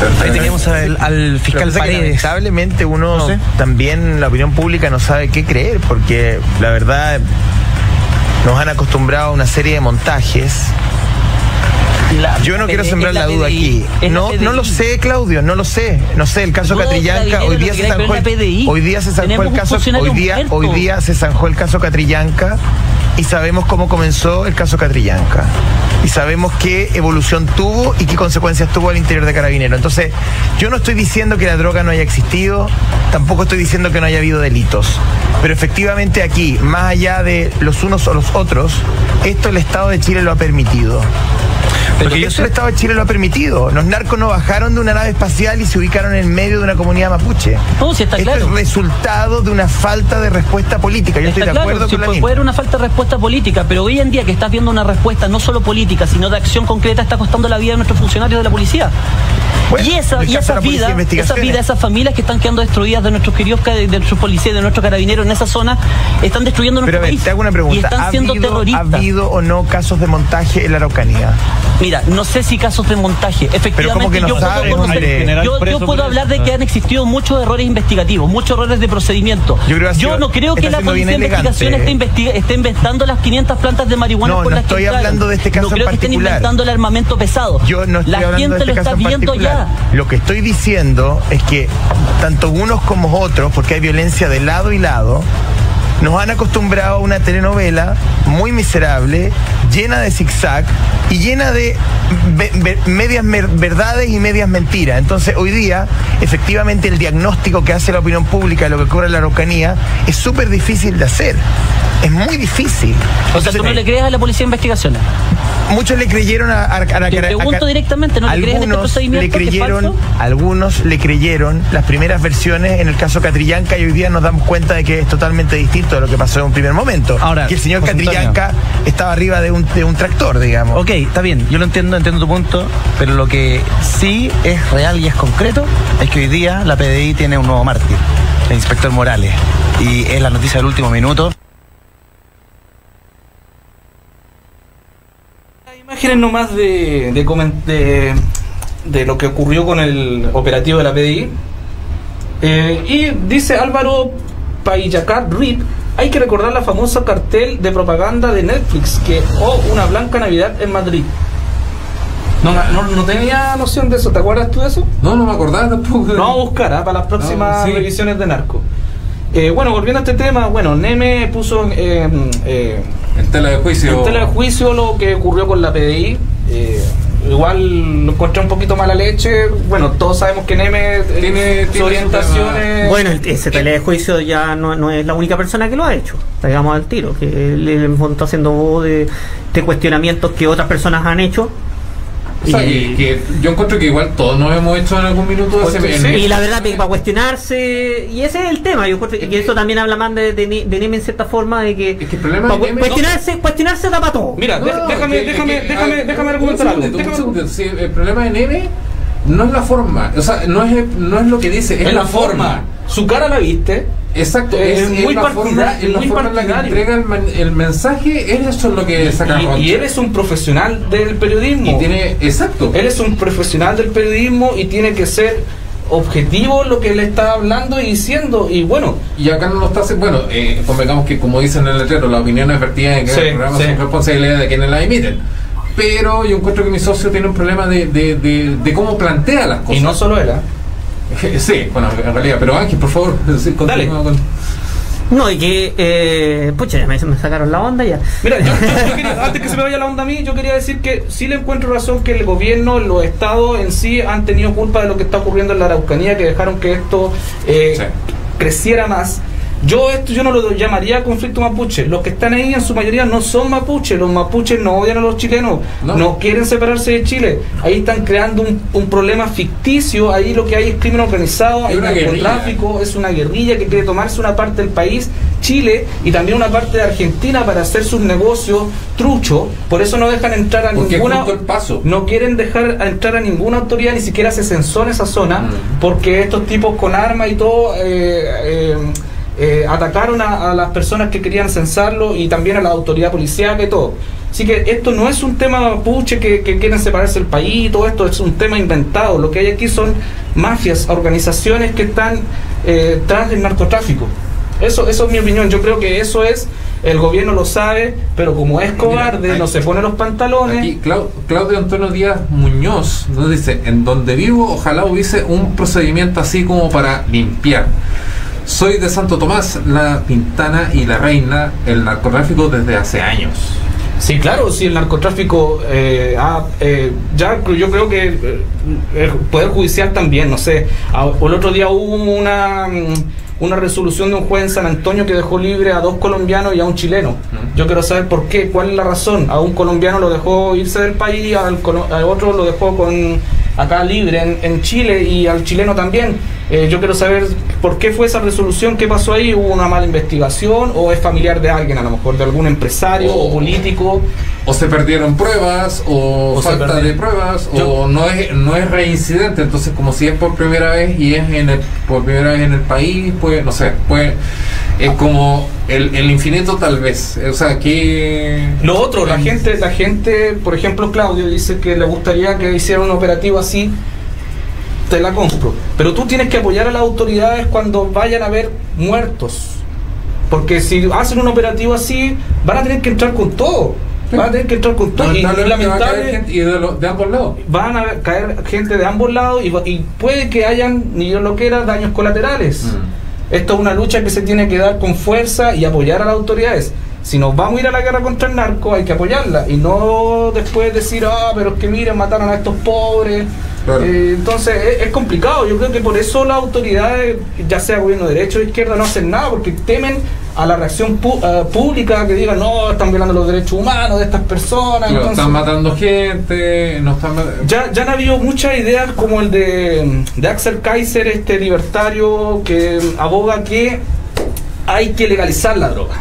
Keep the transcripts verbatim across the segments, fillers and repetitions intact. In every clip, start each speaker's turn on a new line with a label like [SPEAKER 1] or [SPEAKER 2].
[SPEAKER 1] Ahí teníamos al, al fiscal Paredes.
[SPEAKER 2] Lamentablemente uno
[SPEAKER 1] no sé.
[SPEAKER 2] también, la opinión pública no sabe qué creer, porque la verdad nos han acostumbrado a una serie de montajes. La, Yo no quiero sembrar la, la duda aquí. No, no lo sé, Claudio, no lo sé. No sé, el caso Catrillanca, hoy día se zanjó el, hoy día se zanjó el caso, hoy día, hoy día se zanjó el caso Catrillanca y sabemos cómo comenzó el caso Catrillanca. Y sabemos qué evolución tuvo y qué consecuencias tuvo al interior de Carabineros. Entonces, yo no estoy diciendo que la droga no haya existido, tampoco estoy diciendo que no haya habido delitos. Pero efectivamente aquí, más allá de los unos o los otros, esto el Estado de Chile lo ha permitido. Porque yo sé, el Estado de Chile lo ha permitido. Los narcos no bajaron de una nave espacial y se ubicaron en medio de una comunidad mapuche.
[SPEAKER 3] No, si está
[SPEAKER 2] Esto
[SPEAKER 3] claro.
[SPEAKER 2] es resultado de una falta de respuesta política. Yo
[SPEAKER 3] está
[SPEAKER 2] estoy de
[SPEAKER 3] claro,
[SPEAKER 2] acuerdo
[SPEAKER 3] si
[SPEAKER 2] con
[SPEAKER 3] puede,
[SPEAKER 2] la
[SPEAKER 3] puede haber una falta de respuesta política, pero hoy en día que estás viendo una respuesta no solo política, sino de acción concreta, está costando la vida de nuestros funcionarios de la policía.
[SPEAKER 2] Bueno,
[SPEAKER 3] y esa, y esas vidas, esas vidas, esas familias que están quedando destruidas de nuestros queridos, de nuestros policías, de nuestros carabineros en esa zona, están destruyendo nuestro
[SPEAKER 2] Pero,
[SPEAKER 3] país.
[SPEAKER 2] Te hago una pregunta.
[SPEAKER 3] Y están siendo
[SPEAKER 2] habido,
[SPEAKER 3] terroristas.
[SPEAKER 2] ¿Ha habido o no casos de montaje en la Araucanía?
[SPEAKER 3] Mira, no sé si casos de montaje. Efectivamente,
[SPEAKER 2] no
[SPEAKER 3] yo,
[SPEAKER 2] sabes,
[SPEAKER 3] puedo, conocer, yo, yo puedo hablar de que han existido muchos errores investigativos, muchos errores de procedimiento. Yo, creo yo no creo que la Policía de Investigación esté, investiga, esté inventando las quinientas plantas de marihuana
[SPEAKER 2] no,
[SPEAKER 3] por
[SPEAKER 2] no
[SPEAKER 3] las que
[SPEAKER 2] estoy hablando de este caso
[SPEAKER 3] no creo
[SPEAKER 2] en
[SPEAKER 3] que estén inventando el armamento pesado.
[SPEAKER 2] Yo no estoy
[SPEAKER 3] la
[SPEAKER 2] hablando
[SPEAKER 3] gente
[SPEAKER 2] de este
[SPEAKER 3] lo
[SPEAKER 2] caso
[SPEAKER 3] está
[SPEAKER 2] en
[SPEAKER 3] viendo ya.
[SPEAKER 2] Lo que estoy diciendo es que tanto unos como otros, porque hay violencia de lado y lado, nos han acostumbrado a una telenovela muy miserable, llena de zigzag y llena de medias verdades y medias mentiras. Entonces hoy día, efectivamente, el diagnóstico que hace la opinión pública de lo que ocurre en la Araucanía es súper difícil de hacer. Es muy difícil.
[SPEAKER 3] O sea, ¿tú no le crees a la Policía de Investigaciones?
[SPEAKER 2] Muchos le creyeron a, a, a, a
[SPEAKER 3] Te pregunto
[SPEAKER 2] a,
[SPEAKER 3] directamente, ¿no le crees en este procedimiento?
[SPEAKER 2] Le creyeron, algunos le creyeron las primeras versiones en el caso Catrillanca y hoy día nos damos cuenta de que es totalmente distinto de lo que pasó en un primer momento. Ahora, que el señor Catrillanca Antonio. estaba arriba de un, de un tractor, digamos.
[SPEAKER 1] Ok, está bien, yo lo entiendo, entiendo tu punto, pero lo que sí es real y es concreto es que hoy día la P D I tiene un nuevo mártir, el inspector Morales, y es la noticia del último minuto.
[SPEAKER 4] Imágenes nomás de, de, de, de lo que ocurrió con el operativo de la P D I. Eh, y dice Álvaro Payacar Rip, hay que recordar la famosa cartel de propaganda de Netflix, que oh, una blanca Navidad en Madrid. No, no, no tenía noción de eso, ¿te acuerdas tú de eso?
[SPEAKER 5] No, no me acordaba tampoco.
[SPEAKER 4] No, vamos a buscar ¿eh? para las próximas no, sí. revisiones de Narco. Eh, bueno, volviendo a este tema, bueno, Neme puso eh, eh,
[SPEAKER 5] en tela de juicio
[SPEAKER 4] en tela de juicio lo que ocurrió con la P D I. Eh, igual lo encontré un poquito mala leche. Bueno, todos sabemos que Neme tiene, tiene orientaciones.
[SPEAKER 6] Bueno, ese tela de juicio ya no, no es la única persona que lo ha hecho, digamos al tiro, que él, él está haciendo voz de, de cuestionamientos que otras personas han hecho.
[SPEAKER 5] O sea, y, que yo encuentro que igual todos nos hemos hecho en algún minuto de ese,
[SPEAKER 6] sí, y la verdad para cuestionarse, y ese es el tema, yo encuentro que eso también habla más de, de, de Neme en cierta forma, de que,
[SPEAKER 5] es que el problema
[SPEAKER 6] para
[SPEAKER 5] de Neme,
[SPEAKER 6] cuestionarse, no. cuestionarse da para todo.
[SPEAKER 4] Mira,
[SPEAKER 5] no,
[SPEAKER 4] déjame,
[SPEAKER 5] que,
[SPEAKER 4] déjame,
[SPEAKER 5] que,
[SPEAKER 4] déjame,
[SPEAKER 5] que,
[SPEAKER 4] déjame
[SPEAKER 5] a,
[SPEAKER 4] argumentar algo.
[SPEAKER 5] Déjame, sí, el problema de Neme no es la forma, o sea, no es, no es lo que dice, es,
[SPEAKER 4] es
[SPEAKER 5] la
[SPEAKER 4] la
[SPEAKER 5] forma.
[SPEAKER 4] forma. Su cara la viste.
[SPEAKER 5] Exacto,
[SPEAKER 4] es,
[SPEAKER 5] es,
[SPEAKER 4] es muy
[SPEAKER 5] la forma, es la forma en la que entrega el, man, el mensaje, es eso es lo que saca
[SPEAKER 4] y, y él es un profesional del periodismo.
[SPEAKER 5] Y tiene, exacto.
[SPEAKER 4] Él es un profesional del periodismo y tiene que ser objetivo lo que le está hablando y diciendo, y bueno.
[SPEAKER 5] Y acá no lo está haciendo, bueno, eh, convengamos que como dicen en el letrero, las opiniones vertidas en
[SPEAKER 4] sí,
[SPEAKER 5] el programa
[SPEAKER 4] sí.
[SPEAKER 5] son responsabilidad de quienes las emiten. Pero yo encuentro que mi socio tiene un problema de, de, de, de cómo plantea las cosas.
[SPEAKER 4] Y no solo él, ¿eh?
[SPEAKER 5] Sí, bueno, en realidad, pero Ángel, por favor, sí,
[SPEAKER 4] dale.
[SPEAKER 5] Con...
[SPEAKER 6] No, y que, eh, pucha, ya me, me sacaron la onda ya.
[SPEAKER 4] Mira, yo, yo, yo quería, antes que se me vaya la onda a mí, yo quería decir que sí le encuentro razón que el gobierno, los estados en sí han tenido culpa de lo que está ocurriendo en la Araucanía, que dejaron que esto eh, sí. creciera más. Yo esto yo no lo llamaría conflicto mapuche. Los que están ahí en su mayoría no son mapuches. Los mapuches no odian a los chilenos, no, no quieren separarse de Chile. Ahí están creando un, un problema ficticio. Ahí lo que hay es crimen organizado, hay narcotráfico, es una guerrilla que quiere tomarse una parte del país, Chile, y también una parte de Argentina para hacer sus negocios truchos. Por eso no dejan entrar a
[SPEAKER 5] porque
[SPEAKER 4] ninguna
[SPEAKER 5] el paso.
[SPEAKER 4] No quieren dejar entrar a ninguna autoridad, ni siquiera se censó en esa zona, mm. porque estos tipos con armas y todo eh, eh, Eh, atacaron a, a las personas que querían censarlo y también a la autoridad policial y todo. Así que esto no es un tema mapuche que, que quieren separarse del país, todo esto es un tema inventado. Lo que hay aquí son mafias, organizaciones que están eh, tras del narcotráfico. Eso, eso es mi opinión. Yo creo que eso es, el gobierno lo sabe, pero como es cobarde, Mira, aquí, no se pone los pantalones.
[SPEAKER 5] Aquí Clau, Claudio Antonio Díaz Muñoz nos dice: en donde vivo, ojalá hubiese un procedimiento así como para limpiar. Soy de Santo Tomás, La Pintana y La Reina, el narcotráfico desde hace años.
[SPEAKER 4] Sí, claro, sí, el narcotráfico, eh, ha, eh, ya yo creo que eh, el Poder Judicial también, no sé, a, el otro día hubo una, una resolución de un juez en San Antonio que dejó libre a dos colombianos y a un chileno. Yo quiero saber por qué, cuál es la razón. A un colombiano lo dejó irse del país, al, al otro lo dejó con acá libre en, en Chile, y al chileno también. Eh, yo quiero saber por qué fue esa resolución, qué pasó ahí, hubo una mala investigación, o es familiar de alguien, a lo mejor de algún empresario o, o político.
[SPEAKER 5] O se perdieron pruebas, o, o falta de pruebas, yo, o no es no es reincidente. Entonces, como si es por primera vez y es en el, por primera vez en el país, pues, no sé, pues es como el, el infinito tal vez. O sea, que...
[SPEAKER 4] Lo otro, la gente, la gente, por ejemplo, Claudio dice que le gustaría que hiciera un operativo así. Te la compro, pero tú tienes que apoyar a las autoridades cuando vayan a haber muertos, porque si hacen un operativo así van a tener que entrar con todo, van a tener que entrar con todo, y, y lamentable,
[SPEAKER 5] y de, lo, de ambos lados
[SPEAKER 4] van a caer gente de ambos lados, y, y puede que hayan, ni yo lo quiera, daños colaterales. mm. Esto es una lucha que se tiene que dar con fuerza y apoyar a las autoridades. Si nos vamos a ir a la guerra contra el narco, hay que apoyarla, y no después decir, ah, pero es que miren, mataron a estos pobres. Claro. Eh, entonces es, es complicado. Yo creo que por eso las autoridades, ya sea gobierno de derecha o de izquierda, no hacen nada, porque temen a la reacción pu uh, pública, que digan, no, están violando los derechos humanos de estas personas.
[SPEAKER 5] Claro,
[SPEAKER 4] entonces,
[SPEAKER 5] están matando gente, no están mat
[SPEAKER 4] ya, ya han habido muchas ideas, como el de, de Axel Kaiser, este libertario que aboga que hay que legalizar la droga.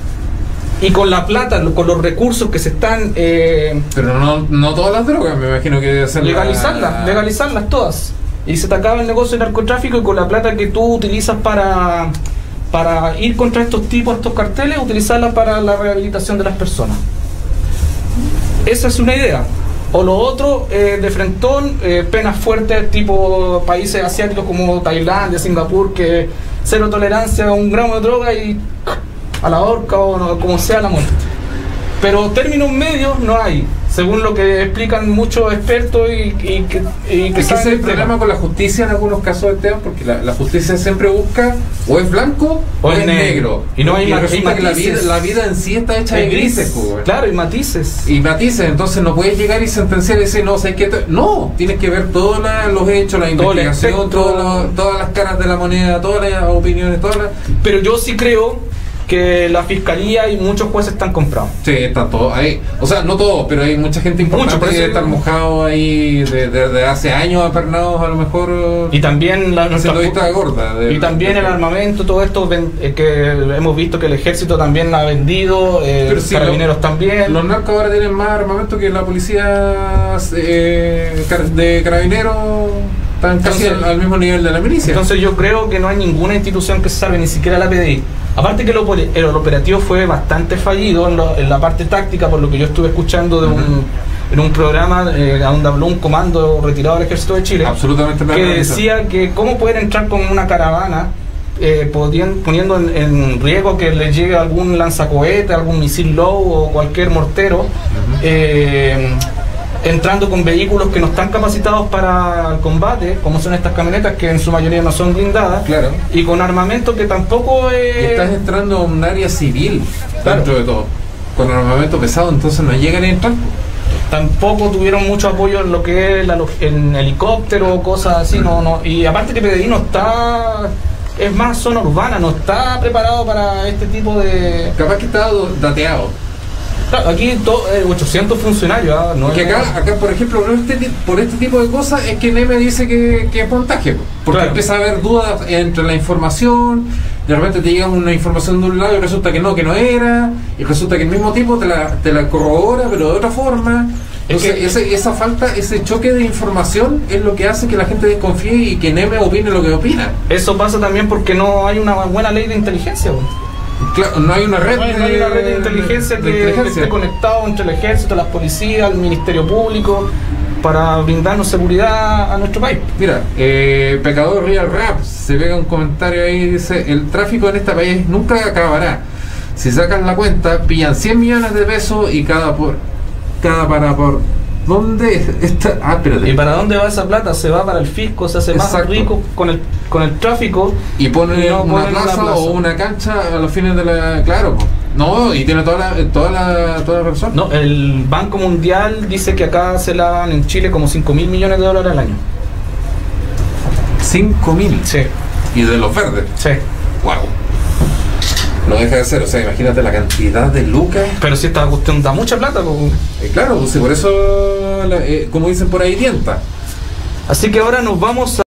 [SPEAKER 4] Y con la plata, con los recursos que se están... Eh,
[SPEAKER 5] Pero no, no todas las drogas, me imagino que debe ser...
[SPEAKER 4] Legalizarlas, la... legalizarlas todas. Y se te acaba el negocio de narcotráfico, y con la plata que tú utilizas para, para ir contra estos tipos, estos carteles, utilizarla para la rehabilitación de las personas. Esa es una idea. O lo otro, eh, de frentón, eh, penas fuertes tipo países asiáticos como Tailandia, Singapur, que cero tolerancia a un gramo de droga y... a la horca, o no, como sea la muerte. Pero términos medios no hay, según lo que explican muchos expertos y, y que, y que
[SPEAKER 5] es que ese es el problema con la justicia en algunos casos de Esteban, porque la, la justicia siempre busca o es blanco o, o es negro. negro.
[SPEAKER 4] Y no hay,
[SPEAKER 5] y
[SPEAKER 4] ma
[SPEAKER 5] resulta
[SPEAKER 4] hay
[SPEAKER 5] que la vida, la vida en sí está hecha de grises. Pues,
[SPEAKER 4] claro, y matices.
[SPEAKER 5] Y matices, entonces no puedes llegar y sentenciar y decir, no, ¿sabes qué? No, tienes que ver todos los hechos, la investigación, todo lo, todas las caras de la moneda, todas las opiniones, todas las...
[SPEAKER 4] Pero yo sí creo que la fiscalía y muchos jueces están comprados.
[SPEAKER 5] Sí, está todo ahí. O sea, no todo, pero hay mucha gente importante Mucho, que debe estar mojado ahí desde de, de hace años, apernados a lo mejor.
[SPEAKER 4] Y también la nuestra
[SPEAKER 5] vista gorda. De,
[SPEAKER 4] y también
[SPEAKER 5] de,
[SPEAKER 4] el armamento, todo esto eh, que hemos visto que el ejército también ha vendido, eh, pero sí, carabineros lo, también.
[SPEAKER 5] Los narcos ahora tienen más armamento que la policía eh, de carabineros. Están casi entonces, al, al mismo nivel de la milicia.
[SPEAKER 4] Entonces yo creo que no hay ninguna institución que se salve, ni siquiera la P D I. Aparte que el, el operativo fue bastante fallido en, lo, en la parte táctica, por lo que yo estuve escuchando de un, uh-huh. en un programa eh, donde habló un comando retirado del Ejército de Chile,
[SPEAKER 5] absolutamente
[SPEAKER 4] que decía que cómo pueden entrar con una caravana eh, podían, poniendo en, en riesgo que les llegue algún lanzacohete, algún misil Low o cualquier mortero, uh-huh. eh, entrando con vehículos que no están capacitados para el combate, como son estas camionetas que en su mayoría no son blindadas,
[SPEAKER 5] claro.
[SPEAKER 4] Y con armamento que tampoco es...
[SPEAKER 5] Y estás entrando a un área civil,
[SPEAKER 4] claro.
[SPEAKER 5] Dentro de todo, con armamento pesado, entonces no llegan a entrar.
[SPEAKER 4] Tampoco tuvieron mucho apoyo en lo que es la, en helicóptero o cosas así, mm. no, no. Y aparte que P D I no está... es más zona urbana, no está preparado para este tipo de...
[SPEAKER 5] Capaz que está dateado.
[SPEAKER 4] Claro, aquí to, eh, ochocientos funcionarios. ¿eh? No
[SPEAKER 5] Porque acá, acá, por ejemplo, por este, por este tipo de cosas es que Neme dice que, que es montaje. Porque claro. Empieza a haber dudas entre la información, de repente te llega una información de un lado y resulta que no, que no era, y resulta que el mismo tipo te la, te la corrobora, pero de otra forma. Entonces, es que, ese, esa falta, ese choque de información es lo que hace que la gente desconfíe y que Neme opine lo que opina.
[SPEAKER 4] Eso pasa también porque no hay una buena ley de inteligencia. ¿no?
[SPEAKER 5] Claro, no hay una red,
[SPEAKER 4] no hay, no hay una red de inteligencia que, de inteligencia. que esté conectado entre el ejército, las policías, el Ministerio Público, para brindarnos seguridad a nuestro país.
[SPEAKER 5] Mira, eh, Pecador Real Rap se pega un comentario ahí, dice: el tráfico en este país nunca acabará. Si sacan la cuenta, pillan cien millones de pesos y cada por cada para por ¿dónde está? Ah, espérate.
[SPEAKER 4] ¿Y para dónde va esa plata? Se va para el fisco, se hace Exacto. más rico con el con el tráfico
[SPEAKER 5] y ponen no una, plaza una plaza o una cancha a los fines de la, claro, pues. No, y tiene toda la, toda la, toda la razón.
[SPEAKER 4] No, el Banco Mundial dice que acá se lavan en Chile como cinco mil millones de dólares al año.
[SPEAKER 5] ¿cinco mil?
[SPEAKER 4] Sí.
[SPEAKER 5] ¿Y de los verdes?
[SPEAKER 4] Sí.
[SPEAKER 5] Wow. No deja de ser, o sea, imagínate la cantidad de lucas.
[SPEAKER 4] Pero si esta cuestión da mucha plata, pues.
[SPEAKER 5] Eh, claro, pues por eso, la, eh, como dicen por ahí, tienta.
[SPEAKER 4] Así que ahora nos vamos a